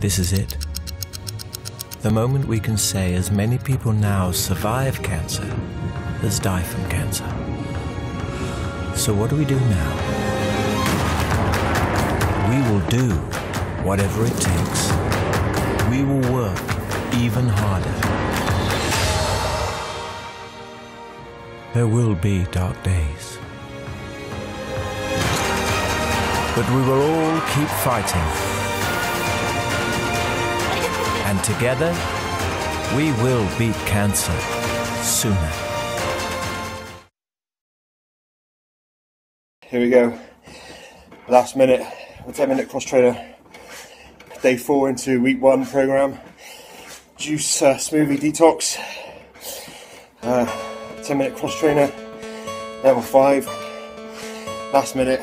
This is it. The moment we can say as many people now survive cancer as die from cancer. So what do we do now? We will do whatever it takes. We will work even harder. There will be dark days. But we will all keep fighting. And together, we will beat cancer sooner. Here we go. Last minute, a 10-minute cross trainer. Day 4 into week 1 program. Juice smoothie detox. 10-minute cross trainer. Level 5. Last minute.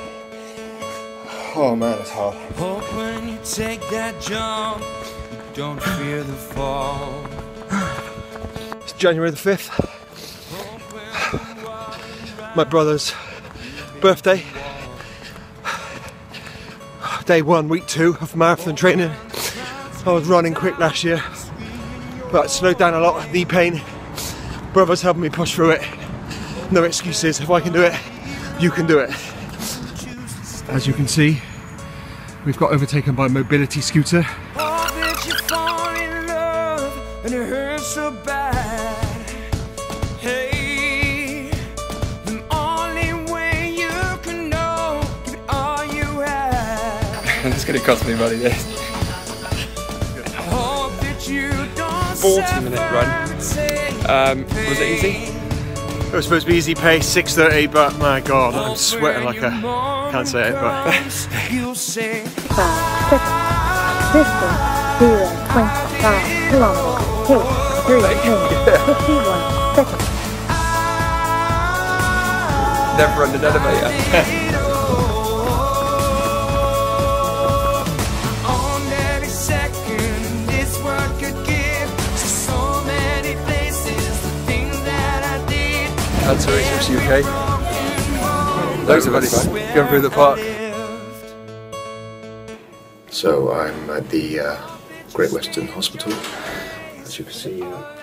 Oh man, it's hard. Hope when you take that jump, don't fear the fall. It's January the 5th. My brother's birthday. Day 1, week 2 of marathon training. I was running quick last year, but it slowed down a lot, knee pain. Brother's helping me push through it. No excuses, if I can do it, you can do it. As you can see, we've got overtaken by a mobility scooter. Oh, did you fall in love and it hurts so bad? Hey, the only way you can know, give it all you have. It's gonna cost me money, this. 40-minute run. Was it easy? It was supposed to be easy pace, 6:30, but my god, I'm sweating like a... can't say it, but... 5 seconds. Distance 0.25 kilometers. Pace 3 minutes 51 seconds. Never under an elevator. Cancer Research UK. Loads of money going through the park. So I'm at the Great Western Hospital, as you can see.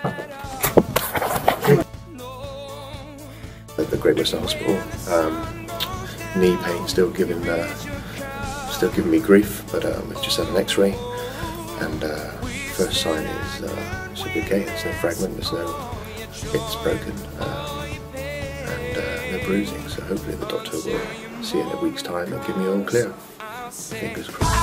At the Great Western Hospital, knee pain still giving me grief, but we've just had an X-ray, and first sign is it should be okay. There's no fragment, it's broken. No bruising, so hopefully the doctor will see in a week's time and give me all clear. Fingers crossed.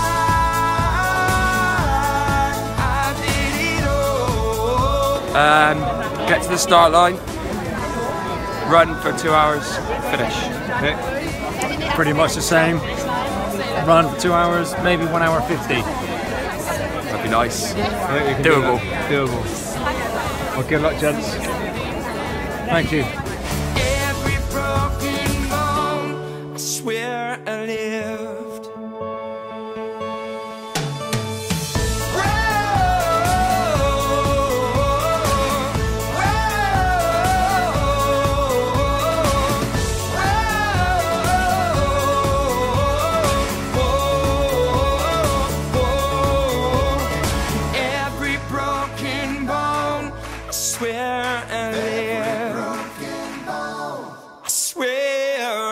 Get to the start line, run for 2 hours, finish. Okay. Pretty much the same. Run for 2 hours, maybe 1 hour 50. That'd be nice. Doable. Doable. Well, good luck, gents. Thank you. Where I lived. Every broken bone, I swear I lived. I swear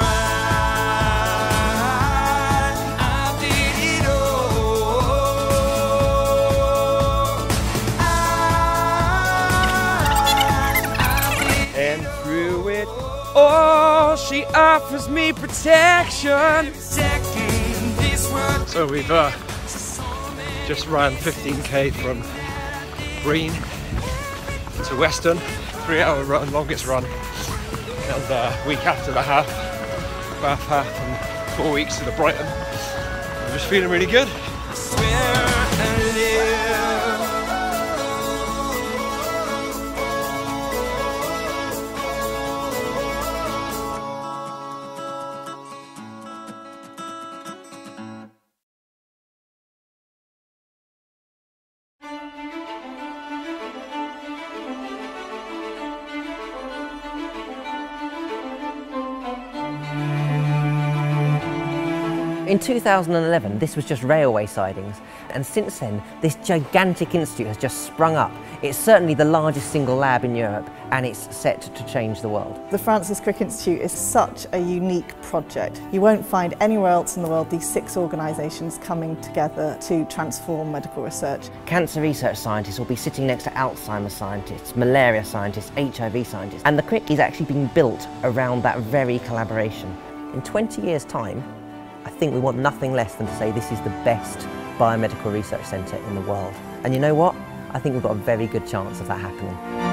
oh, she offers me protection. So we've just ran 15k from Green to Western, 3-hour run, longest run, and week after the half, and 4 weeks to the Brighton. I'm just feeling really good. In 2011, this was just railway sidings, and since then, this gigantic institute has just sprung up. It's certainly the largest single lab in Europe, and it's set to change the world. The Francis Crick Institute is such a unique project. You won't find anywhere else in the world these 6 organisations coming together to transform medical research. Cancer research scientists will be sitting next to Alzheimer's scientists, malaria scientists, HIV scientists, and the Crick is actually being built around that very collaboration. In 20 years' time, I think we want nothing less than to say this is the best biomedical research centre in the world. And you know what? I think we've got a very good chance of that happening.